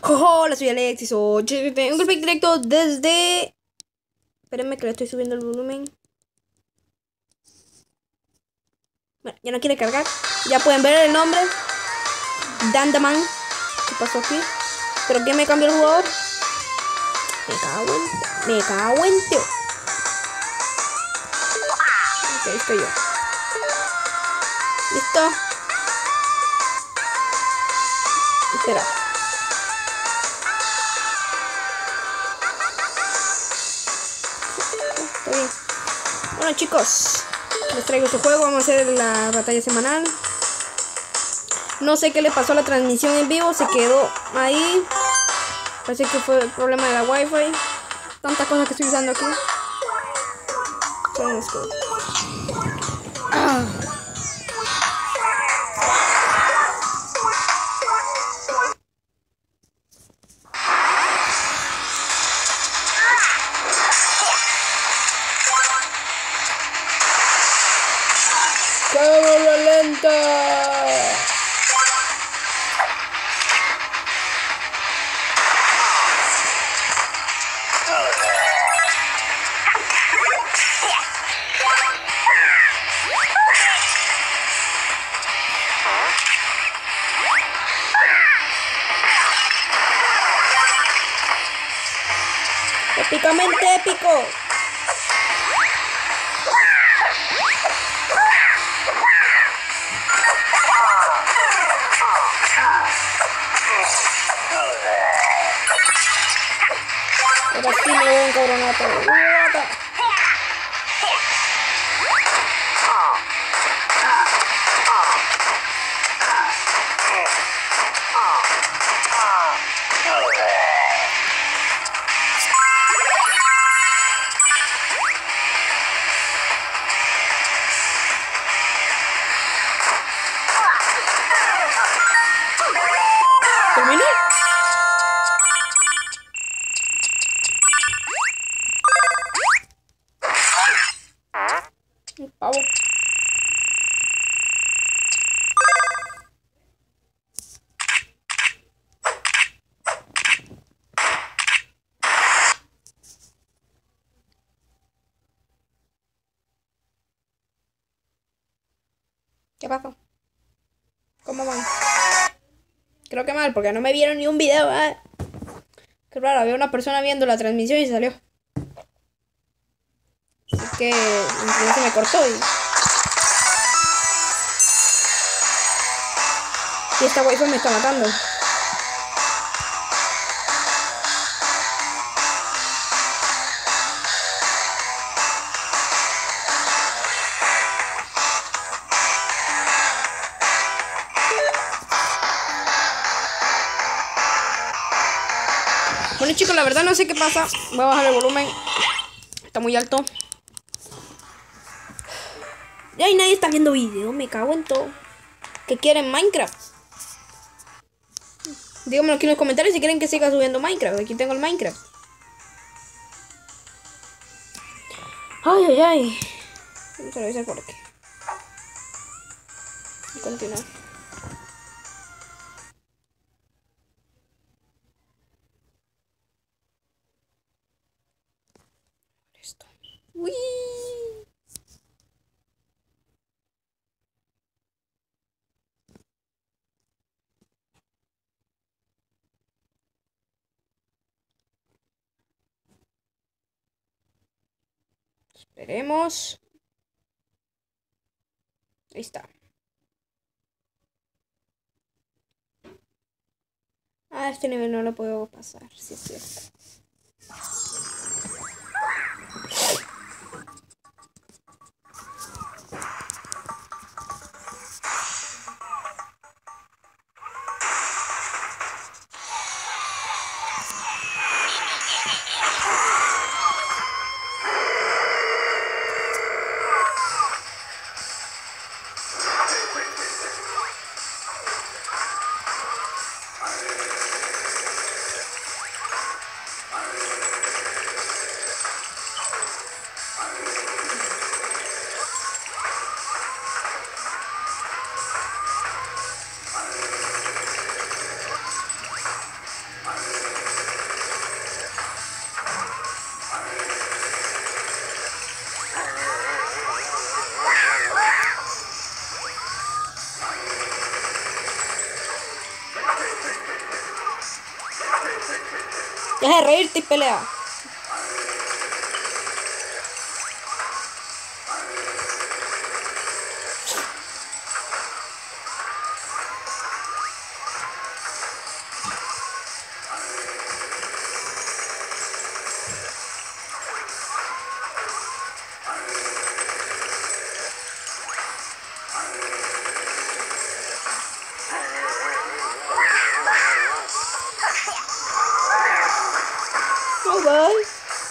Hola, soy Alexis. Un golpe directo desde... Espérenme que le estoy subiendo el volumen. Bueno, ya no quiere cargar. Ya pueden ver el nombre. Dandaman. ¿Qué pasó aquí? ¿Pero quién me cambió el jugador? Me cago en tío. Ok, estoy yo. ¿Listo? Espera. Está bien. Bueno, chicos, les traigo este juego. Vamos a hacer la batalla semanal. No sé qué le pasó a la transmisión en vivo. Se quedó ahí. Parece que fue el problema de la wifi. Tantas cosas que estoy usando aquí. ¡Cámara lenta! Épicamente épico. Ahora sí me voy a encabronar todo. ¿Terminé? Un pavo. ¿Qué pasó? ¿Cómo van? Creo que mal, porque no me vieron ni un video, ¿eh? Qué raro, había una persona viendo la transmisión y salió. Así que el internet se me cortó y esta wifi me está matando. Bueno, chicos, la verdad no sé qué pasa. Voy a bajar el volumen. Está muy alto. Ya y nadie está viendo video. Me cago en todo. ¿Qué quieren? Minecraft. Díganmelo aquí en los comentarios si quieren que siga subiendo Minecraft. Aquí tengo el Minecraft. Ay, ay, ay. Vamos a revisar por aquí. Y continuar. Esto. Uy. Esperemos. Ahí está. Ah, este nivel no lo puedo pasar. Sí, es cierto. Deja de reírte y pelea. Oh, bye.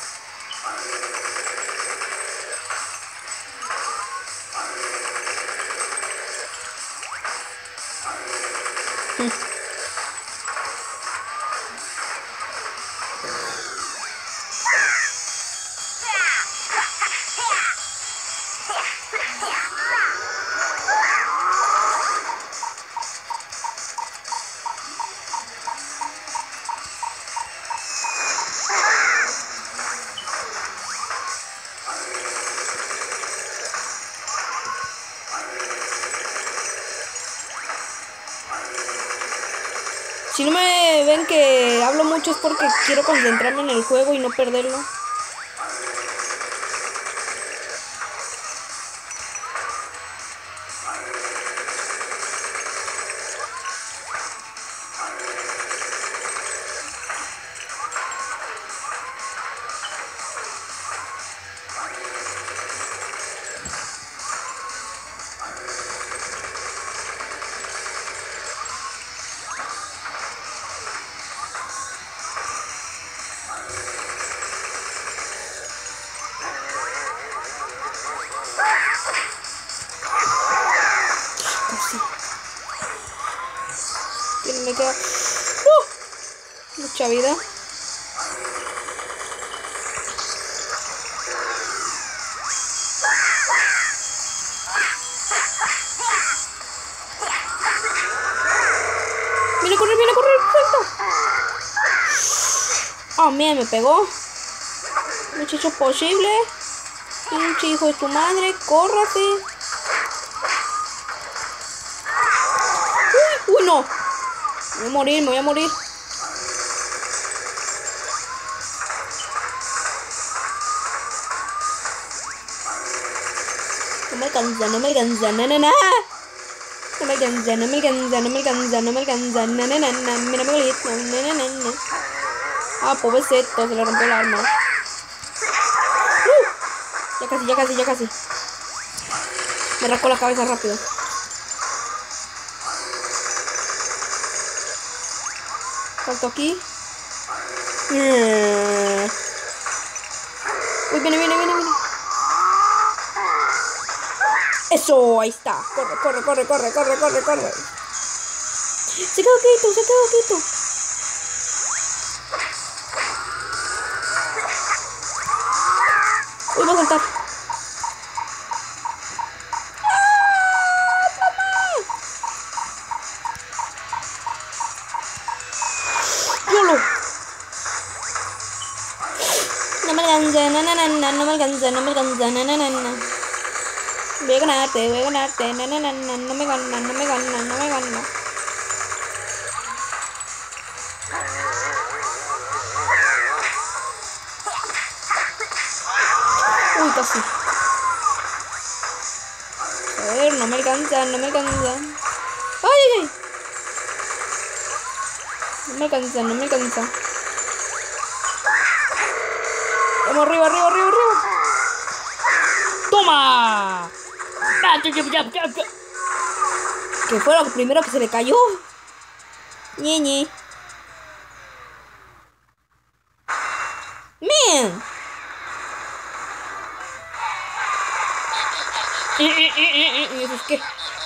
Si no me ven que hablo mucho es porque quiero concentrarme en el juego y no perderlo. Me queda mucha vida. Viene a correr, perfecto. Oh, mira, me pegó. Muchacho posible. Pinche hijo de tu madre, córrate. Uy, no. Me voy a morir. No me alcanza, no me alcanza, no me alcanza, mira mi golito, Ah, pobrecito, se le rompió el arma. Ya casi. Me rascó la cabeza rápido. Salto aquí. Uy, viene. Eso, ahí está. Corre. Se quedó quieto. Uy, va a saltar. ¡Yolo! No me alcanza, no me alcanza. Voy a ganarte, no me gana. Uy, casi. A ver, no me alcanza. Ay. No me alcanza. Vamos arriba. ¡Toma! Que fue lo primero que se le cayó. Ñe. Man. ¿Y eso es qué?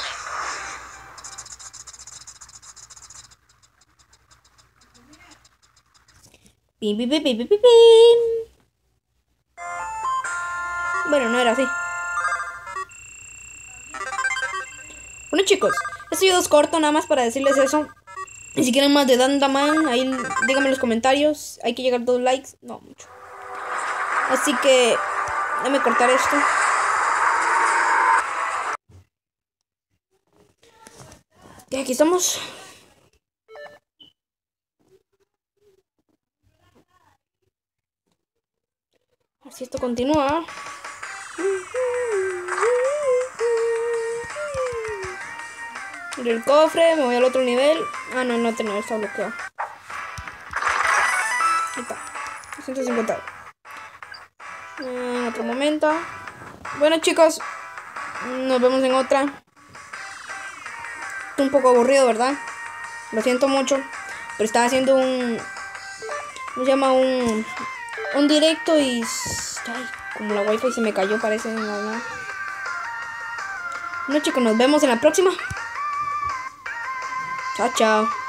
Pim. Bueno, no era así. Bueno, chicos, este video es corto nada más para decirles eso. Y si quieren más de Dandaman, ahí díganme en los comentarios. Hay que llegar a 2 likes. No, mucho. Así que déjame cortar esto. Y aquí estamos. A ver si esto continúa. El cofre, me voy al otro nivel. Ah, no, no tengo, está bloqueado. Ahí está. 250. En otro momento. Bueno, chicos, nos vemos en otra. Un poco aburrido, ¿verdad? Lo siento mucho. Pero estaba haciendo un... ¿Cómo se llama? Un directo y... Ay, como la wifi se me cayó, parece. No. Bueno, chicos, nos vemos en la próxima. Chao, chao.